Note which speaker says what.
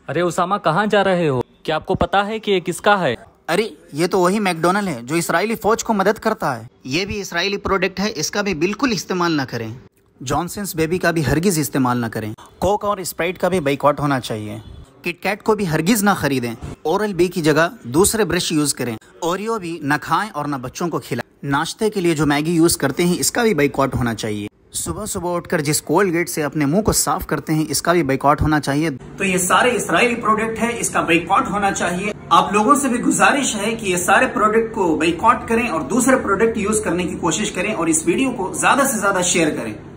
Speaker 1: अरे उसामा, कहाँ जा रहे हो? क्या आपको पता है कि ये किसका है?
Speaker 2: अरे ये तो वही मैकडोनल्ड है जो इजरायली फौज को मदद करता है। ये भी इजरायली प्रोडक्ट है, इसका भी बिल्कुल इस्तेमाल ना करें। जॉनसन्स बेबी का भी हरगिज इस्तेमाल ना करें। कोक और स्प्राइट का भी बाइकआउट होना चाहिए। किटकैट को भी हरगिज ना खरीदें। ओरल बी की जगह दूसरे ब्रश यूज करें। ओरियो भी न खाएं और न बच्चों को खिलाएं। नाश्ते के लिए जो मैगी यूज करते हैं इसका भी बाइकआउट होना चाहिए। सुबह सुबह उठकर जिस कोलगेट से अपने मुंह को साफ करते हैं इसका भी बाइकआउट होना चाहिए।
Speaker 3: तो ये सारे इजरायली प्रोडक्ट है, इसका बाइकआउट होना चाहिए। आप लोगों से भी गुजारिश है कि ये सारे प्रोडक्ट को बाइकआउट करें और दूसरे प्रोडक्ट यूज करने की कोशिश करें और इस वीडियो को ज्यादा से ज्यादा शेयर करें।